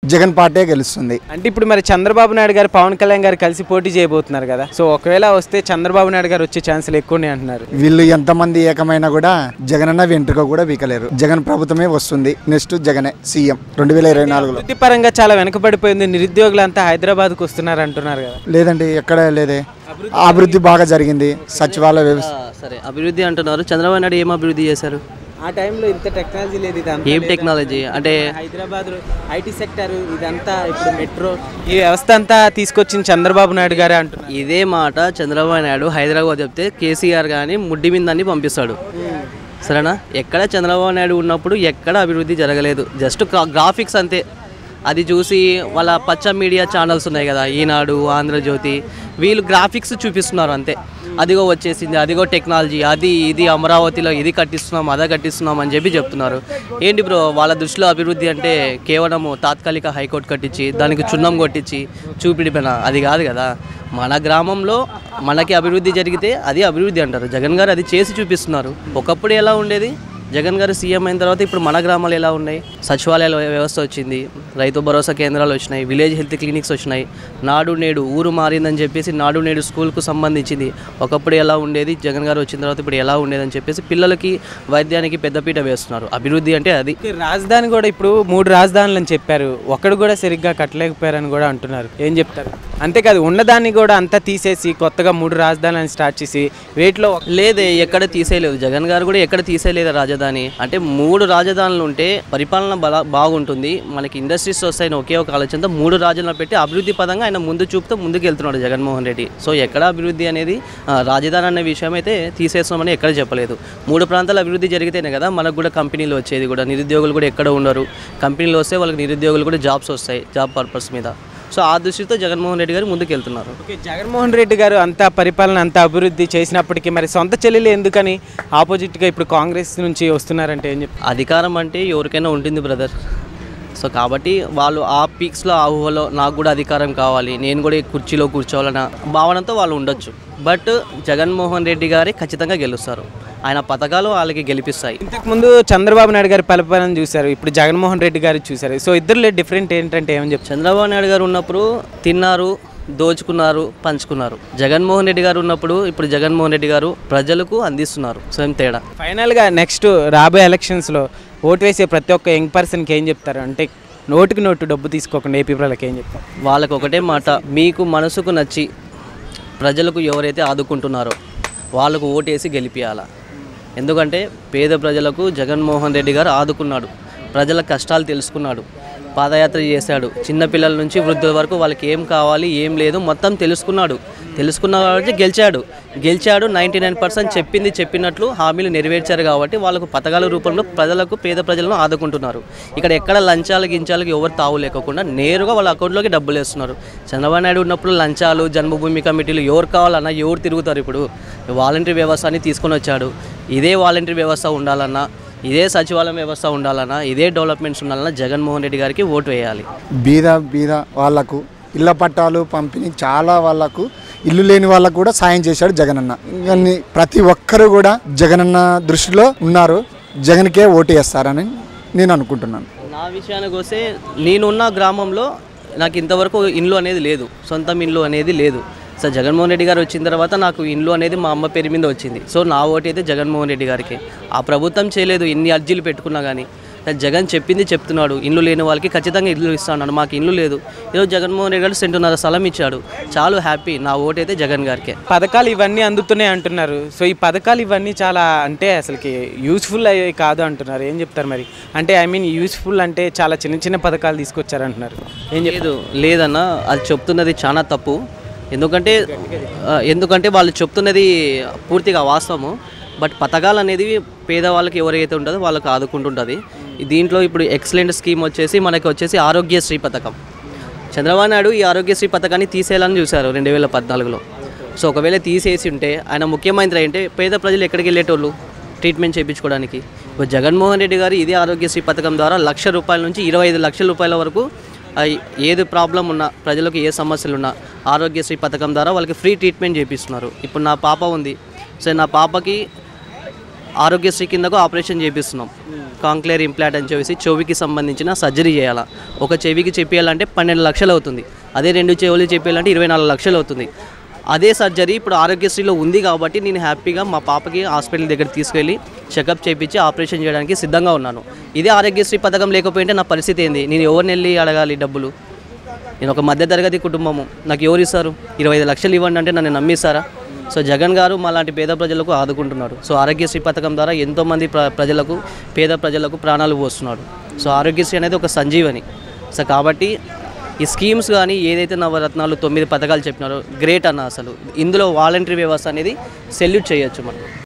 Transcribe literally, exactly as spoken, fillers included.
Jagan party గెలుస్తుంది. అంటే ఇప్పుడు మరి చంద్రబాబు నాయుడు గారు పవన్ కళ్యాణ్ గారు కలిసి పోటీ చేయబోతున్నారు కదా, సో ఒకవేళ వస్తే చంద్రబాబు నాయుడు గారు వచ్చే ఛాన్సులు ఎక్కువ ఉన్నాయి అంటున్నారు. వీళ్ళు ఎంతమంది ఏకమైనా కూడా జగన్ అన్న వెంట్రుక కూడా వీకలేరు. జగన్ ప్రభుత్వమే వస్తుంది. నెక్స్ట్ జగనే సీఎం రెండు వేల ఇరవై నాలుగులో. అభివృద్ధి పరంగా చాలా వెనుకబడిపోయింది, నిరుద్యోగులంతా హైదరాబాద్కు వస్తున్నారు అంటున్నారు కదా. లేదండి, ఎక్కడ లేదే. అభివృద్ధి బాగా జరిగింది. సచివాలయ వ్యవస్థ సరే అభివృద్ధి అంటున్నారు. చంద్రబాబు నాయుడు ఏం అభివృద్ధి చేశారు? ఆ టైంలో ఇంత టెక్నాలజీ లేదు. ఏం టెక్నాలజీ అంటే హైదరాబాద్ ఐటీ సెక్టర్ ఇదంతా ఇప్పుడు మెట్రో ఈ వ్యవస్థ అంతా తీసుకొచ్చిన చంద్రబాబు నాయుడు గారే అంటున్నారు. ఇదే మాట చంద్రబాబు నాయుడు హైదరాబాద్ చెప్తే కేసీఆర్ కానీ ముడ్డి మీద అన్ని పంపిస్తాడు. సరేనా? ఎక్కడ చంద్రబాబు నాయుడు ఉన్నప్పుడు ఎక్కడ అభివృద్ధి జరగలేదు. జస్ట్ గ్రాఫిక్స్ అంతే. అది చూసి వాళ్ళ పచ్చ మీడియా ఛానల్స్ ఉన్నాయి కదా, ఈనాడు, ఆంధ్రజ్యోతి, వీళ్ళు గ్రాఫిక్స్ చూపిస్తున్నారు అంతే. అదిగో వచ్చేసింది, అదిగో టెక్నాలజీ, అది ఇది అమరావతిలో ఇది కట్టిస్తున్నాం, అదే కట్టిస్తున్నాం అని చెప్పి చెప్తున్నారు. ఏంటి బ్రో, వాళ్ళ దృష్టిలో అభివృద్ధి అంటే కేవలం తాత్కాలిక హైకోర్టు కట్టించి దానికి చున్నం కొట్టించి చూపిడిపోయినా అది కాదు కదా. మన గ్రామంలో మనకి అభివృద్ధి జరిగితే అది అభివృద్ధి అంటారు. జగన్ గారు అది చేసి చూపిస్తున్నారు. ఒకప్పుడు ఎలా ఉండేది, జగన్ గారు సీఎం అయిన తర్వాత ఇప్పుడు మన గ్రామాలు ఎలా ఉన్నాయి? సచివాలయాల వ్యవస్థ వచ్చింది, రైతు భరోసా కేంద్రాలు వచ్చినాయి, విలేజ్ హెల్త్ క్లినిక్స్ వచ్చినాయి, నాడు నేడు ఊరు మారిందని చెప్పేసి నాడు నేడు స్కూల్కు సంబంధించింది. ఒకప్పుడు ఎలా ఉండేది, జగన్ గారు వచ్చిన తర్వాత ఇప్పుడు ఎలా ఉండేదని చెప్పేసి పిల్లలకి వైద్యానికి పెద్దపీట వేస్తున్నారు. అభివృద్ధి అంటే అది. రాజధాని కూడా ఇప్పుడు మూడు రాజధానులు అని చెప్పారు, ఒక్కడు కూడా సరిగ్గా కట్టలేకపోయారని కూడా అంటున్నారు. ఏం చెప్తారు? అంతేకాదు ఉన్నదాన్ని కూడా అంతా తీసేసి కొత్తగా మూడు రాజధానులను స్టార్ట్ చేసి వేటిలో లేదే, ఎక్కడ తీసేయలేదు. జగన్ గారు కూడా ఎక్కడ తీసేయలేదు రాజధాని. అంటే మూడు రాజధానులు ఉంటే పరిపాలన బలా బాగుంటుంది, మనకి ఇండస్ట్రీస్ వస్తాయని ఒకే ఒక ఆలోచనతో మూడు రాజధానులు పెట్టి అభివృద్ధి పదంగా ఆయన ముందు చూపుతూ ముందుకు వెళ్తున్నాడు జగన్మోహన్ రెడ్డి. సో ఎక్కడ అభివృద్ధి అనేది రాజధాని అనే విషయం అయితే తీసేస్తున్నామని ఎక్కడ చెప్పలేదు. మూడు ప్రాంతాల అభివృద్ధి జరిగితేనే కదా మనకు కూడా కంపెనీలు వచ్చేది. కూడా నిరుద్యోగులు కూడా ఎక్కడ ఉండరు, కంపెనీలు వస్తే వాళ్ళకి నిరుద్యోగులు కూడా జాబ్స్ వస్తాయి జాబ్ పర్పస్ మీద. సో ఆ దృష్టితో జగన్మోహన్ రెడ్డి గారు ముందుకు వెళ్తున్నారు. జగన్మోహన్ రెడ్డి గారు అంత పరిపాలన అంత అభివృద్ధి చేసినప్పటికీ మరి సొంత చెల్లెలు ఎందుకని ఆపోజిట్గా ఇప్పుడు కాంగ్రెస్ నుంచి వస్తున్నారంటే ఏం చెప్తారు? అధికారం అంటే ఎవరికైనా ఉంటుంది బ్రదర్. సో కాబట్టి వాళ్ళు ఆ పీక్స్లో ఆ ఊహలో నాకు కూడా అధికారం కావాలి, నేను కూడా కుర్చీలో కూర్చోవాలన్న భావనతో వాళ్ళు ఉండొచ్చు. బట్ జగన్మోహన్ రెడ్డి గారే ఖచ్చితంగా గెలుస్తారు. ఆయన పథకాలు వాళ్ళకి గెలిపిస్తాయి. ఇంతకుముందు చంద్రబాబు నాయుడు గారి పరిపాలన చూశారు, ఇప్పుడు జగన్మోహన్ రెడ్డి గారు చూశారు. సో ఇద్దరు డిఫరెంట్ ఏంటంటే ఏమని చెప్తారు? చంద్రబాబు నాయుడు గారు ఉన్నప్పుడు తిన్నారు, దోచుకున్నారు, పంచుకున్నారు. జగన్మోహన్ రెడ్డి గారు ఉన్నప్పుడు ఇప్పుడు జగన్మోహన్ రెడ్డి గారు ప్రజలకు అందిస్తున్నారు. సో ఏం తేడా? ఫైనల్గా నెక్స్ట్ రాబోయే ఎలక్షన్స్లో ఓటు వేసే ప్రతి ఒక్క యంగ్ పర్సన్కి ఏం చెప్తారు? అంటే నోటుకి నోటు డబ్బు తీసుకోకుండా ఏపీ ప్రజలకు ఏం చెప్తారు? వాళ్ళకు ఒకటే మాట, మీకు మనసుకు నచ్చి ప్రజలకు ఎవరైతే ఆదుకుంటున్నారో వాళ్ళకు ఓటేసి గెలిపియాల. ఎందుకంటే పేద ప్రజలకు జగన్మోహన్ రెడ్డి గారు ఆదుకున్నాడు, ప్రజల కష్టాలు తెలుసుకున్నాడు, పాదయాత్ర చేశాడు, చిన్నపిల్లల నుంచి వృద్ధుల వరకు వాళ్ళకి ఏం కావాలి ఏం లేదు మొత్తం తెలుసుకున్నాడు. తెలుసుకున్న కాబట్టి గెలిచాడు గెలిచాడు నైంటీ నైన్ పర్సెంట్ చెప్పింది చెప్పినట్లు హామీలు నెరవేర్చారు కాబట్టి వాళ్ళకు పథకాల రూపంలో ప్రజలకు పేద ప్రజలను ఆదుకుంటున్నారు. ఇక్కడ ఎక్కడ లంచాలు గించాలకు ఎవరు తావు లేకుండా నేరుగా వాళ్ళ అకౌంట్లోకి డబ్బులు వేస్తున్నారు. చంద్రబాబు నాయుడు ఉన్నప్పుడు లంచాలు, జన్మభూమి కమిటీలు ఎవరు కావాలన్నా ఎవరు తిరుగుతారు. ఇప్పుడు వాలంటరీ వ్యవస్థని తీసుకొని వచ్చాడు. ఇదే వాలంటరీ వ్యవస్థ ఉండాలన్నా, ఇదే సచివాలయం వ్యవస్థ ఉండాలన్నా, ఇదే డెవలప్మెంట్స్ ఉండాలన్నా జగన్మోహన్ రెడ్డి గారికి ఓటు వేయాలి. బీద బీద వాళ్లకు ఇళ్ల పట్టాలు పంపిణీ, చాలా వాళ్లకు ఇల్లు లేని వాళ్ళకు కూడా సాయం చేశాడు జగనన్న. ఇవన్నీ ప్రతి ఒక్కరు కూడా జగనన్న దృష్టిలో ఉన్నారు, జగన్కే ఓటు వేస్తారని నేను అనుకుంటున్నాను. నా విషయానికి వస్తే నేనున్న గ్రామంలో నాకు ఇంతవరకు ఇల్లు అనేది లేదు, సొంతం ఇల్లు అనేది లేదు. సో జగన్మోహన్ రెడ్డి గారు వచ్చిన తర్వాత నాకు ఇల్లు అనేది మా అమ్మ పేరు మీద వచ్చింది. సో నా ఓటు అయితే జగన్మోహన్ రెడ్డి గారికి. ఆ ప్రభుత్వం చేయలేదు, ఎన్ని అర్జీలు పెట్టుకున్నా కానీ. జగన్ చెప్పింది చెప్తున్నాడు, ఇల్లు లేని వాళ్ళకి ఖచ్చితంగా ఇల్లు ఇస్తాను. మాకు ఇల్లు లేదు, ఈరోజు జగన్మోహన్ రెడ్డి గారు సెంటున్నర స్థలం ఇచ్చాడు, చాలు హ్యాపీ. నా ఓటు అయితే జగన్ గారికి. పథకాలు ఇవన్నీ అందుతున్నాయి అంటున్నారు. సో ఈ పథకాలు ఇవన్నీ చాలా అంటే అసలుకి యూస్ఫుల్ అయ్యాయి కాదు అంటున్నారు. ఏం చెప్తారు మరి? అంటే ఐ మీన్ యూస్ఫుల్ అంటే చాలా చిన్న చిన్న పథకాలు తీసుకొచ్చారంటున్నారు. ఏం లేదు లేదన్నా, అది చెప్తున్నది చాలా తప్పు. ఎందుకంటే ఎందుకంటే వాళ్ళు చెప్తున్నది పూర్తిగా వాస్తవము. బట్ పథకాలు అనేది పేదవాళ్ళకి ఎవరైతే ఉంటుందో వాళ్ళకి ఆదుకుంటుంటుంది. దీంట్లో ఇప్పుడు ఎక్సలెంట్ స్కీమ్ వచ్చేసి మనకి వచ్చేసి ఆరోగ్యశ్రీ పథకం. చంద్రబాబు నాయుడు ఈ ఆరోగ్యశ్రీ పథకాన్ని తీసేయాలని చూశారు రెండు వేల పద్నాలుగులో. సో ఒకవేళ తీసేసి ఉంటే ఆయన ముఖ్యమంత్రి అంటే పేద ప్రజలు ఎక్కడికి వెళ్ళేటోళ్ళు ట్రీట్మెంట్ చేయించుకోవడానికి? ఇప్పుడు జగన్మోహన్ రెడ్డి గారు ఇదే ఆరోగ్యశ్రీ పథకం ద్వారా లక్ష రూపాయల నుంచి ఇరవై ఐదు లక్షల రూపాయల వరకు ఏది ప్రాబ్లం ఉన్నా, ప్రజలకు ఏ సమస్యలు ఉన్నా ఆరోగ్యశ్రీ పథకం ద్వారా వాళ్ళకి ఫ్రీ ట్రీట్మెంట్ చేపిస్తున్నారు. ఇప్పుడు నా పాప ఉంది, సో నా పాపకి ఆరోగ్యశ్రీ కిందకు ఆపరేషన్ చేపిస్తున్నాం. కాంక్లేర్ ఇంప్లాంట్ అని చెప్పేసి చెవికి సంబంధించిన సర్జరీ చేయాలా. ఒక చెవికి చెప్పేయాలంటే పన్నెండు లక్షలు అవుతుంది. అదే రెండు చెవులు చెప్పేయాలంటే ఇరవై నాలుగు లక్షలు అవుతుంది. అదే సర్జరీ ఇప్పుడు ఆరోగ్యశ్రీలో ఉంది కాబట్టి నేను హ్యాపీగా మా పాపకి హాస్పిటల్ దగ్గర తీసుకెళ్ళి చెకప్ చేయించి ఆపరేషన్ చేయడానికి సిద్ధంగా ఉన్నాను. ఇదే ఆరోగ్యశ్రీ పథకం లేకపోయింటే నా పరిస్థితి ఏంది? నేను ఎవరిని వెళ్ళి అడగాలి డబ్బులు? నేను ఒక మధ్యతరగతి కుటుంబము, నాకు ఎవరు ఇస్తారు? ఇరవై ఐదు లక్షలు ఇవ్వండి అంటే నన్ను నమ్మిస్తారా? సో జగన్ గారు మా లాంటి పేద ప్రజలకు ఆదుకుంటున్నాడు. సో ఆరోగ్యశ్రీ పథకం ద్వారా ఎంతోమంది ప్ర ప్రజలకు పేద ప్రజలకు ప్రాణాలు పోస్తున్నాడు. సో ఆరోగ్యశ్రీ అనేది ఒక సంజీవని. సో కాబట్టి ఈ స్కీమ్స్ కానీ ఏదైతే నవరత్నాలు తొమ్మిది పథకాలు చెప్పినారో గ్రేట్ అన్న. అసలు ఇందులో వాలంటరీ వ్యవస్థ అనేది సెల్యూట్ చేయొచ్చు మనం.